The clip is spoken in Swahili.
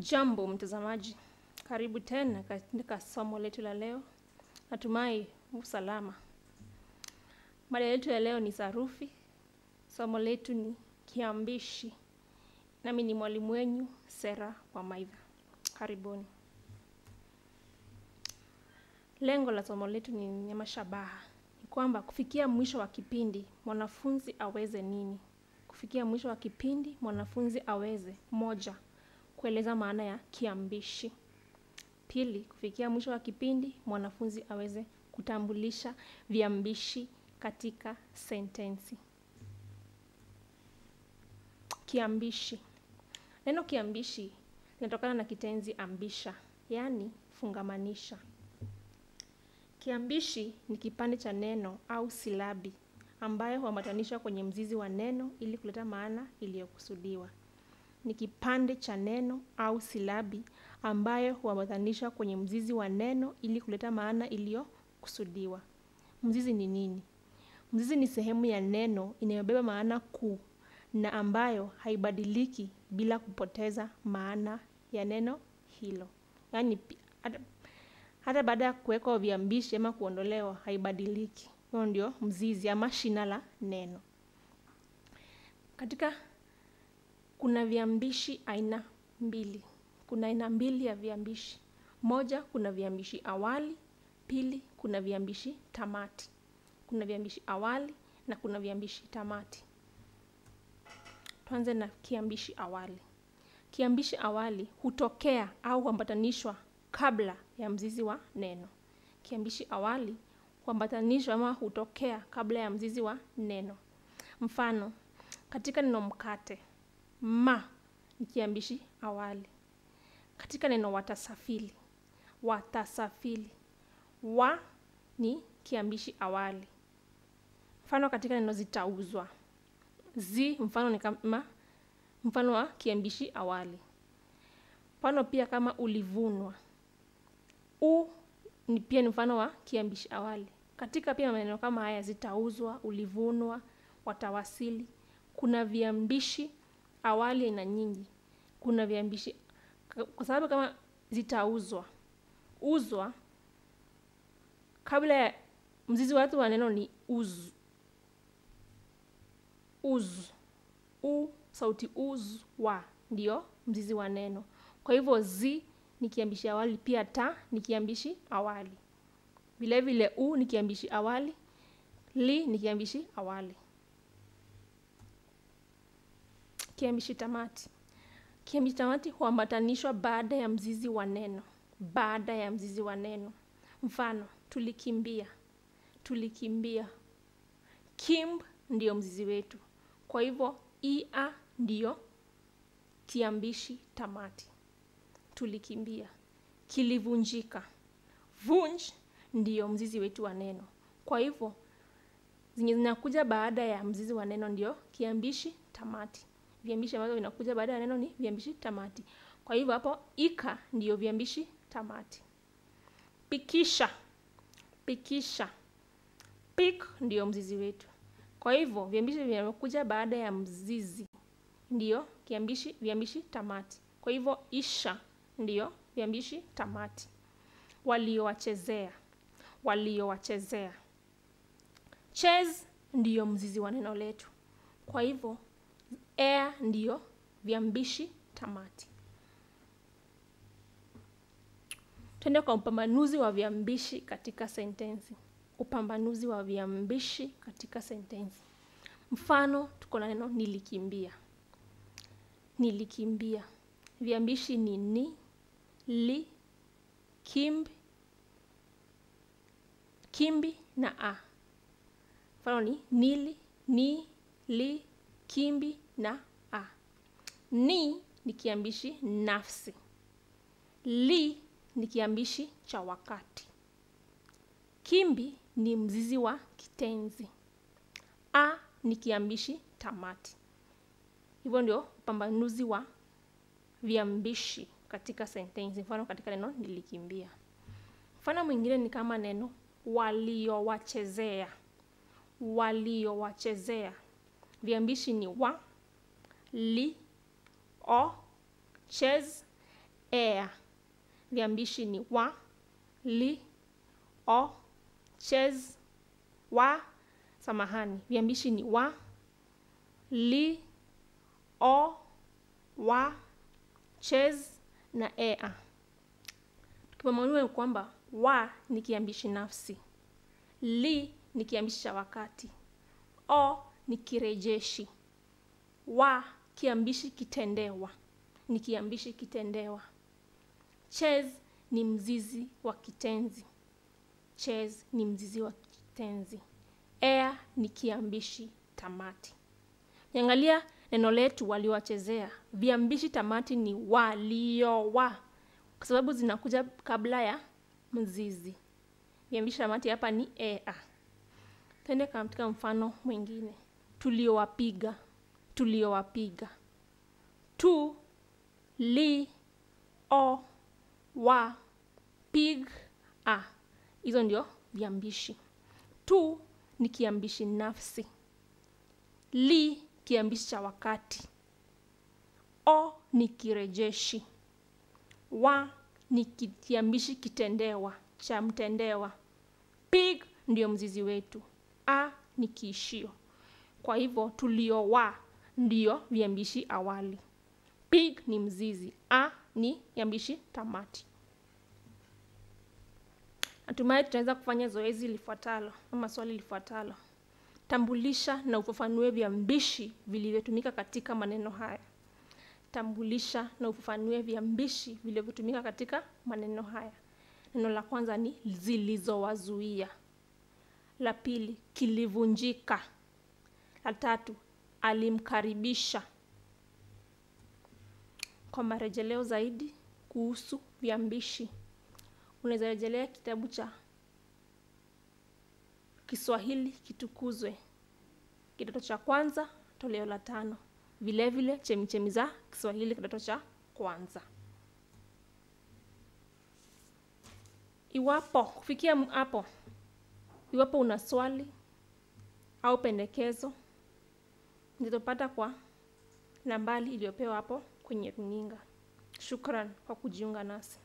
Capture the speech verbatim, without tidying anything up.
Jambo mtazamaji, karibu tena katika somo letu la leo. Natumai usalama. Mada yetu ya leo ni sarufi. Somo letu ni kiambishi. Nami ni mwalimu wenu Sera wa Maitha. Karibuni. Lengo la somo letu ni nyama shabaha. Ni kwamba kufikia mwisho wa kipindi mwanafunzi aweze nini? Kufikia mwisho wa kipindi mwanafunzi aweze moja, kueleza maana ya kiambishi. Pili, kufikia mwisho wa kipindi mwanafunzi aweze kutambulisha viambishi katika sentensi. Kiambishi. Neno kiambishi linatokana na kitenzi ambisha, yani fungamanisha. Kiambishi ni kipande cha neno au silabi ambayo huambatanishwa kwenye mzizi wa neno ili kuleta maana iliyokusudiwa. Ni kipande cha neno au silabi ambayo huambatanishwa kwenye mzizi wa neno ili kuleta maana iliyokusudiwa. Mzizi ni nini? Mzizi ni sehemu ya neno inayobeba maana kuu na ambayo haibadiliki bila kupoteza maana ya neno hilo. Yaani hata, hata baada ya kuwekwa viambishi ama kuondolewa haibadiliki. Huo ndio mzizi ama shina la neno. Katika kuna viambishi aina mbili. Kuna aina mbili ya viambishi. Moja, kuna viambishi awali. Pili, kuna viambishi tamati. Kuna viambishi awali na kuna viambishi tamati. Tuanze na kiambishi awali. Kiambishi awali hutokea au huambatanishwa kabla ya mzizi wa neno. Kiambishi awali huambatanishwa ama hutokea kabla ya mzizi wa neno. Mfano, katika neno mkate, ma ni kiambishi awali. Katika neno watasafili, watasafili, wa ni kiambishi awali. Mfano katika neno zitauzwa, zi mfano ni kama mfano wa kiambishi awali. Mfano pia kama ulivunwa, u ni pia ni mfano wa kiambishi awali. Katika pia maneno kama haya zitauzwa, ulivunwa, watawasili, kuna viambishi awali aina nyingi. Kuna viambishi kwa sababu kama zitauzwa, uzwa kabla ya mzizi watu wa neno ni uz. Uz. U sauti uz wa ndio mzizi wa neno. Kwa hivyo zi ni kiambishi awali, pia ta ni kiambishi awali. Vile vile u ni kiambishi awali, li ni kiambishi awali. Kiambishi tamati. Kiambishi tamati huambatanishwa baada ya mzizi wa neno. Baada ya mzizi wa neno. Mfano, tulikimbia. Tulikimbia. Kimb ndio mzizi wetu. Kwa hivyo, ia ndio kiambishi tamati. Tulikimbia. Kilivunjika. Vunj ndio mzizi wetu wa neno. Kwa hivyo, zenye zinakuja baada ya mzizi wa neno ndio kiambishi tamati. Viambishi ambavyo vinakuja baada ya neno ni viambishi tamati. Kwa hivyo hapo ika ndio viambishi tamati. Pikisha. Pikisha. Pik ndio mzizi wetu. Kwa hivyo viambishi vinakuja baada ya mzizi ndio kiambishi viambishi tamati. Kwa hivyo isha ndio viambishi tamati. Waliowachezea. Waliowachezea. Chez ndio mzizi wa neno letu. Kwa hivyo ea ndio viambishi tamati. Twende kwa upambanuzi wa viambishi katika sentensi. Upambanuzi wa viambishi katika sentensi. Mfano, tuko na neno nilikimbia. Nilikimbia. Viambishi ni ni, li, kimbi, kimbi na a. Mfano ni nili, ni, li, kimbi na a. Ni ni kiambishi nafsi. Li ni kiambishi cha wakati. Kimbi ni mzizi wa kitenzi. A ni kiambishi tamati. Hivyo ndio upambanuzi wa viambishi katika sentensi. Mfano katika neno nilikimbia. Mfano mwingine ni kama neno waliowachezea. Waliowachezea. Viambishi ni wa, li, o, chez, air. Viambishi ni wa, li, o, chez, wa, samahani. Viambishi ni wa, li, o, wa, chez na air. Tukipambanua kwamba wa ni kiambishi nafsi, li ni kiambishi cha wakati, o ni kirejeshi, wa kiambishi kitendewa, ni kiambishi kitendewa. Chez ni mzizi wa kitenzi. Chez ni mzizi wa kitenzi. Air ni kiambishi tamati. Niangalia neno letu waliowachezea. Viambishi tamati ni waliowa, kwa sababu zinakuja kabla ya mzizi. Viambishi tamati hapa ni air. Twende katika mfano mwingine. Tuliowapiga. Tuliowapiga. Tu, li, o, wa, pig, a. Hizo ndio viambishi. Tu ni kiambishi nafsi. Li kiambishi cha wakati. O ni kirejeshi. Wa ni kiambishi kitendewa, cha mtendewa. Pig ndio mzizi wetu. A ni kiishio. Kwa hivyo tuliowa ndio viambishi awali. Pig ni mzizi. A ni kiambishi tamati. Hatimaye tutaweza kufanya zoezi lifuatalo ama swali lifuatalo. Tambulisha na ufafanue viambishi vilivyotumika katika maneno haya. Tambulisha na ufafanue viambishi vilivyotumika katika maneno haya. Neno la kwanza ni zilizowazuia. La pili, kilivunjika. La tatu, alimkaribisha. Kwa marejeleo zaidi kuhusu viambishi, unaweza rejelea kitabu cha Kiswahili Kitukuzwe, kidato cha kwanza, toleo la tano. Vile vile chemichemi za Kiswahili kidato cha kwanza. Iwapo kufikia hapo, iwapo una swali au pendekezo, nitapata kwa nambari iliyopewa hapo kwenye runinga. Shukran kwa kujiunga nasi.